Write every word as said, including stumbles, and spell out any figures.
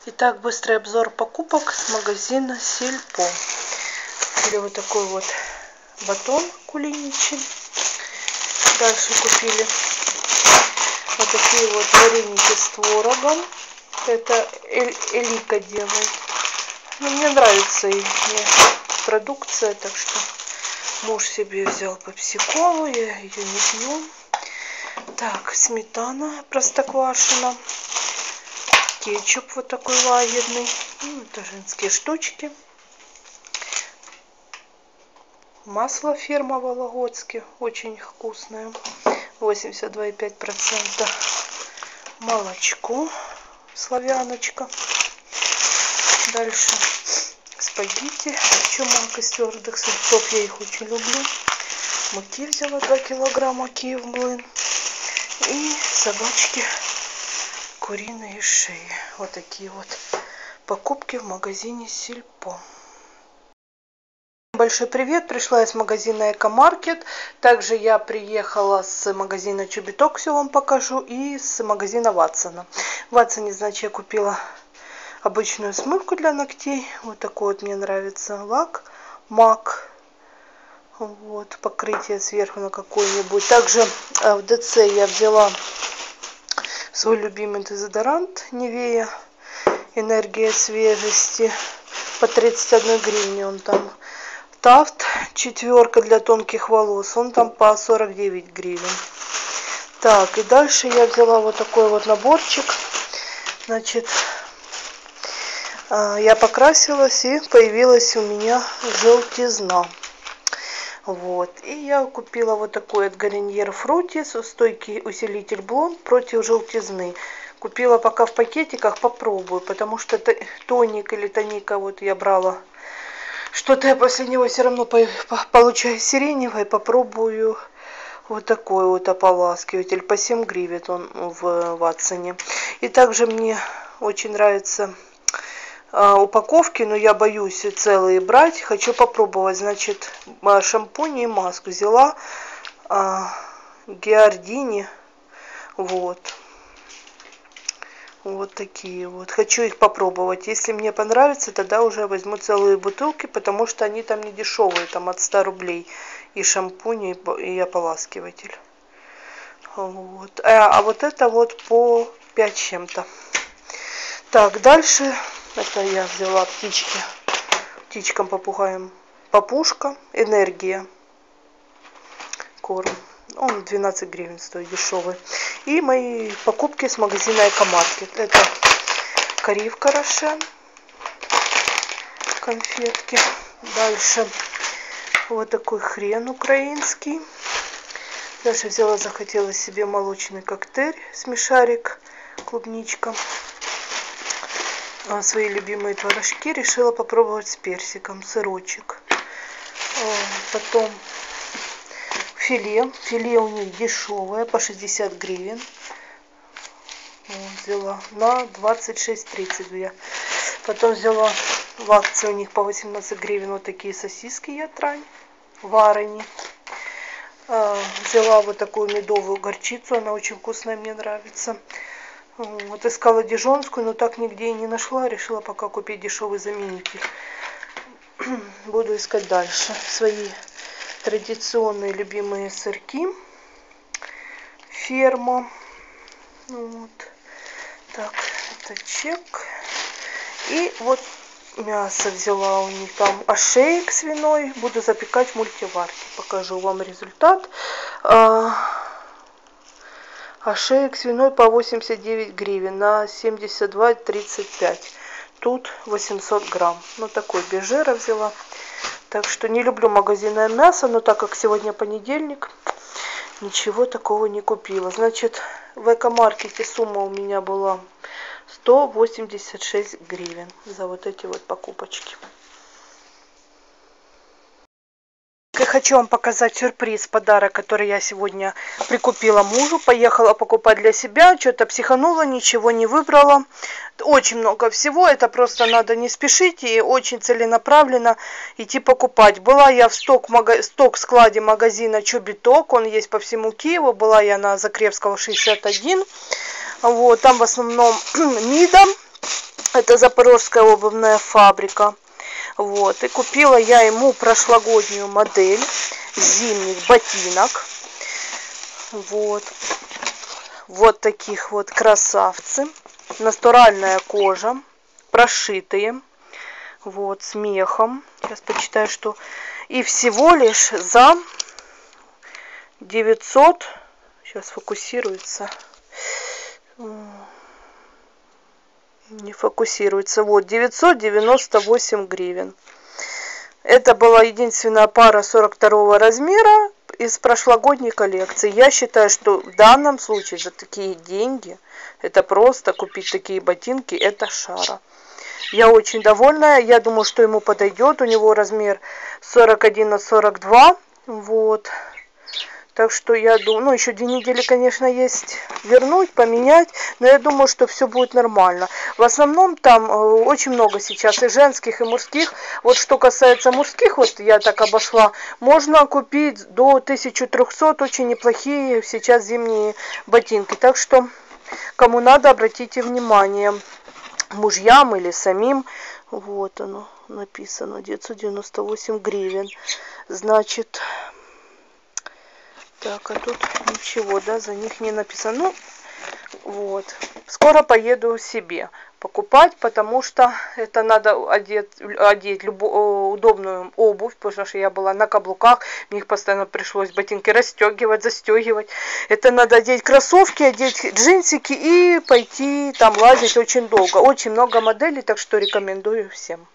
Итак, быстрый обзор покупок с магазина Сельпо. Купили вот такой вот батон кулиничий. Дальше купили вот такие вот вареники с творогом. Это Элика делает. Ну, мне нравится их продукция, так что муж себе взял пепси-колу, я ее не пью. Так, сметана простоквашино. Кетчуп вот такой лагерный. Ну, это женские штучки. Масло фирма Вологодский. Очень вкусное. восемьдесят два и пять десятых процента. Молочко. Славяночка. Дальше спагетти. Чумак из твердых сырцов. Я их очень люблю. Муки взяла два килограмма. Киев млын. И собачки. Куриные шеи. Вот такие вот покупки в магазине Сельпо. Большой привет! Пришла я с магазина Экомаркет. Также я приехала с магазина Чобиток, все вам покажу, и с магазина Ватсона. В Ватсоне, значит, я купила обычную смывку для ногтей. Вот такой вот мне нравится лак Мак. Вот, покрытие сверху на какой-нибудь. Также в ДЦ я взяла свой любимый дезодорант Нивея Энергия свежести по тридцать одной гривне. Он там Тафт четверка для тонких волос. Он там по сорок девять гривен. Так, и дальше я взяла вот такой вот наборчик. Значит, я покрасилась, и появилась у меня желтизна. Вот. И я купила вот такой от Garnier Fructis стойкий усилитель блонд против желтизны. Купила пока в пакетиках, попробую, потому что тоник или тоника вот я брала. Что-то я после него все равно получаю сиреневое. Попробую вот такой вот ополаскиватель. По семь гривен он в Ватсоне. И также мне очень нравится упаковки, но я боюсь целые брать. Хочу попробовать, значит, шампунь и маску. Взяла а, Гиардини. Вот. Вот такие вот. Хочу их попробовать. Если мне понравится, тогда уже возьму целые бутылки, потому что они там не дешевые. Там от ста рублей. И шампунь, и, и ополаскиватель. Вот. А, а вот это вот по пять чем-то. Так, дальше... Это я взяла птички, птичкам попугаем папушка, энергия, корм. Он двенадцать гривен стоит, дешевый. И мои покупки с магазина Экомаркет. Это Каривка Рошен, конфетки. Дальше вот такой хрен украинский. Дальше взяла, захотела себе молочный коктейль, смешарик, клубничка. Свои любимые творожки решила попробовать с персиком, сырочек. Потом филе. Филе у них дешевое, по шестьдесят гривен. Вот, взяла на двадцать шесть тридцать я. Потом взяла в акции у них по восемнадцать гривен вот такие сосиски ятрань, варени. Взяла вот такую медовую горчицу, она очень вкусная, мне нравится. Вот искала дижонскую, но так нигде и не нашла. Решила пока купить дешевый заменитель. Буду искать дальше свои традиционные любимые сырки. Ферма. Вот. Так, это чек. И вот мясо взяла у них там. Ошеек свиной. Буду запекать в мультиварке. Покажу вам результат. Ошеек свиной по восемьдесят девять гривен на семьдесят два тридцать пять. Тут восемьсот грамм. Ну, такой без жира взяла. Так что не люблю магазинное мясо, но так как сегодня понедельник, ничего такого не купила. Значит, в Экомаркете сумма у меня была сто восемьдесят шесть гривен за вот эти вот покупочки. Я хочу вам показать сюрприз, подарок, который я сегодня прикупила мужу. Поехала покупать для себя, что-то психанула, ничего не выбрала. Очень много всего, это просто надо не спешить и очень целенаправленно идти покупать. Была я в сток, мага... сток складе магазина Чобиток, он есть по всему Киеву. Была я на Закревского шестьдесят один. Вот, там в основном Мида. Это Запорожская обувная фабрика. Вот. И купила я ему прошлогоднюю модель зимних ботинок. Вот. Вот таких вот красавцы. Натуральная кожа. Прошитые. Вот, с мехом. Сейчас почитаю, что... И всего лишь за девятьсот... Сейчас фокусируется. Не фокусируется. Вот, девятьсот девяносто восемь гривен. Это была единственная пара сорок второго размера из прошлогодней коллекции. Я считаю, что в данном случае за такие деньги, это просто купить такие ботинки, это шара. Я очень довольна. Я думаю, что ему подойдет. У него размер сорок один на сорок два. Вот. Так что я думаю, ну еще две недели, конечно, есть вернуть, поменять, но я думаю, что все будет нормально. В основном там очень много сейчас и женских, и мужских. Вот что касается мужских, вот я так обошла, можно купить до тысячи трёхсот очень неплохие сейчас зимние ботинки. Так что, кому надо, обратите внимание, мужьям или самим. Вот оно написано, девятьсот девяносто восемь гривен. Значит... Так, а тут ничего, да, за них не написано. Ну, вот. Скоро поеду себе покупать, потому что это надо одеть, одеть любую удобную обувь, потому что я была на каблуках, мне их постоянно пришлось ботинки расстегивать, застегивать. Это надо одеть кроссовки, одеть джинсики и пойти там лазить очень долго. Очень много моделей, так что рекомендую всем.